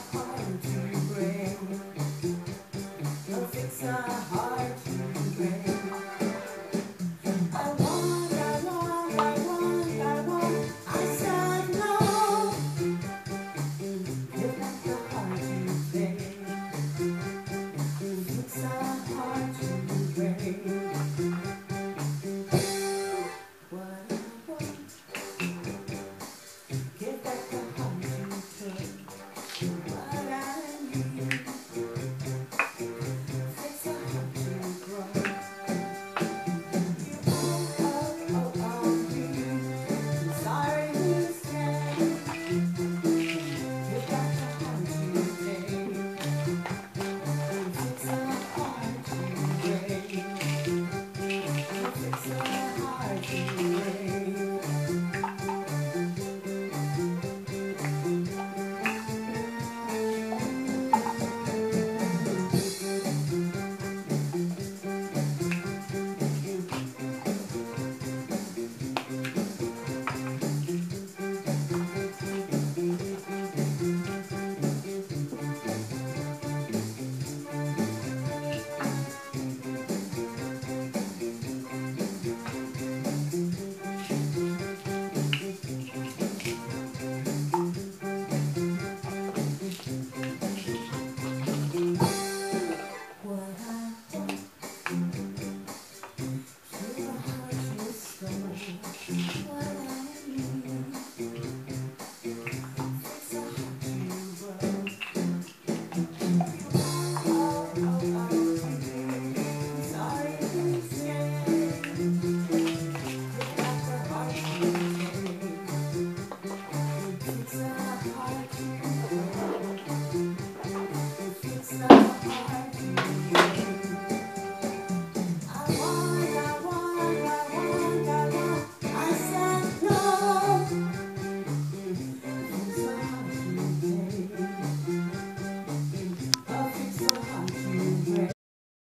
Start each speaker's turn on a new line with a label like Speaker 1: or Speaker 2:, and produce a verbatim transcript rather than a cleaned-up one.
Speaker 1: hard to break. Love things are hard to break. I want, I want, I want, I want. I said no. You're not the heart to break. Things are hard to break. What I want, give back the heart you took.